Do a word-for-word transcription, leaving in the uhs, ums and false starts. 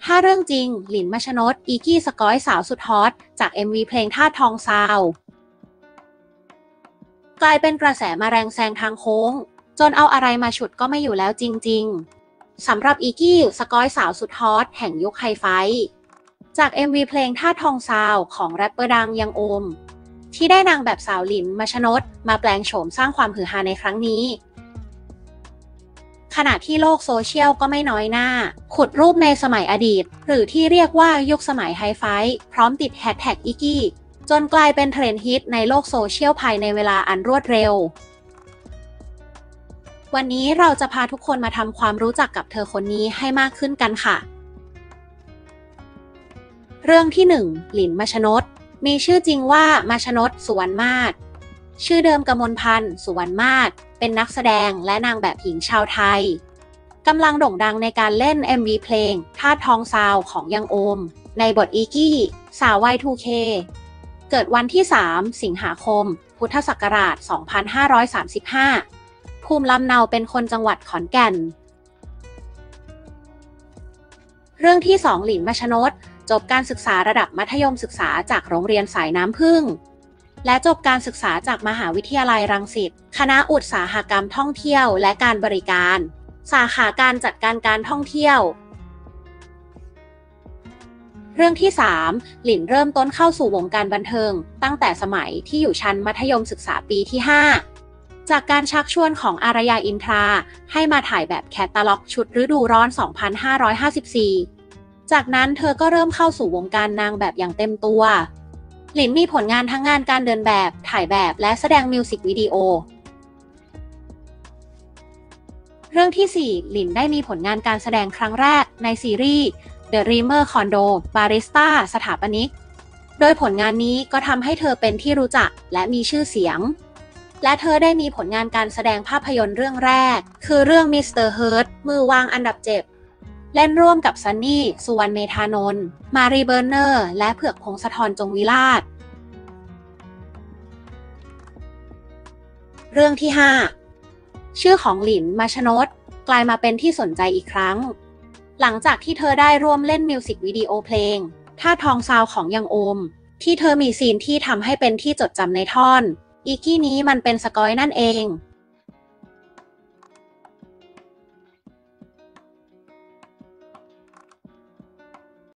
ถ้าเรื่องจริงหลินมัชนดอีกี้สกอยสาวสุดฮอตจาก เอ็ม วี เพลงธาตุทองซาวกลายเป็นกระแสมาแรงแซงทางโค้งจนเอาอะไรมาฉุดก็ไม่อยู่แล้วจริงๆสำหรับอีกี้สกอยสาวสุดฮอตแห่งยุคไฮไฟจาก เอ็ม วี เพลงธาตุทองซาวของแรปเปอร์ดังยังโอมที่ได้นางแบบสาวหลินมัชนดมาแปลงโฉมสร้างความฮือฮาในครั้งนี้ขณะที่โลกโซเชียลก็ไม่น้อยหน้าขุดรูปในสมัยอดีตหรือที่เรียกว่ายุคสมัยไฮไฟพร้อมติดแฮชแท็กอีกี้จนกลายเป็นเทรนด์ฮิตในโลกโซเชียลภายในเวลาอันรวดเร็ววันนี้เราจะพาทุกคนมาทำความรู้จักกับเธอคนนี้ให้มากขึ้นกันค่ะเรื่องที่หนึ่งหลินมัชนดมีชื่อจริงว่ามัชนดสุวรรณมาศชื่อเดิมกมลพันธ์สุวรรณมาศเป็นนักแสดงและนางแบบหญิงชาวไทยกำลังโด่งดังในการเล่น เอ็ม วี เพลงธาตุทองซาวของยังโอมในบทอีกี้สาว วาย ทู เค เกิดวันที่สามสิงหาคมพุทธศักราชสองพันห้าร้อยสามสิบห้าภูมิลำเนาเป็นคนจังหวัดขอนแก่นเรื่องที่สองหลินมัชนดจบการศึกษาระดับมัธยมศึกษาจากโรงเรียนสายน้ำผึ้งและจบการศึกษาจากมหาวิทยาลัยรังสิตคณะอุตสาหกรรมท่องเที่ยวและการบริการสาขาการจัดการการท่องเที่ยวเรื่องที่สามหลินเริ่มต้นเข้าสู่วงการบันเทิงตั้งแต่สมัยที่อยู่ชั้นมัธยมศึกษาปีที่ห้าจากการชักชวนของอารยาอินทราให้มาถ่ายแบบแคตตาล็อกชุดฤดูร้อน สองพันห้าร้อยห้าสิบสี่ จากนั้นเธอก็เริ่มเข้าสู่วงการนางแบบอย่างเต็มตัวหลินมีผลงานทั้งงานการเดินแบบถ่ายแบบและแสดงมิวสิกวิดีโอเรื่องที่สี่หลินได้มีผลงานการแสดงครั้งแรกในซีรีส์ The Dreamer Condo Barista สถาปนิกโดยผลงานนี้ก็ทำให้เธอเป็นที่รู้จักและมีชื่อเสียงและเธอได้มีผลงานการแสดงภาพยนตร์เรื่องแรกคือเรื่อง มิสเตอร์ Hurt มือวางอันดับเจ็ดเล่นร่วมกับซันนี่สุวรรณเมธานนท์มารีเบอร์เนอร์และเผือกพงศธรจงวิราชเรื่องที่ห้าชื่อของหลินมัชนดกลายมาเป็นที่สนใจอีกครั้งหลังจากที่เธอได้ร่วมเล่นมิวสิกวิดีโอเพลงธาตุทองซาวของยังโอมที่เธอมีซีนที่ทำให้เป็นที่จดจำในท่อนอีกี้นี้มันเป็นสกอยนั่นเอง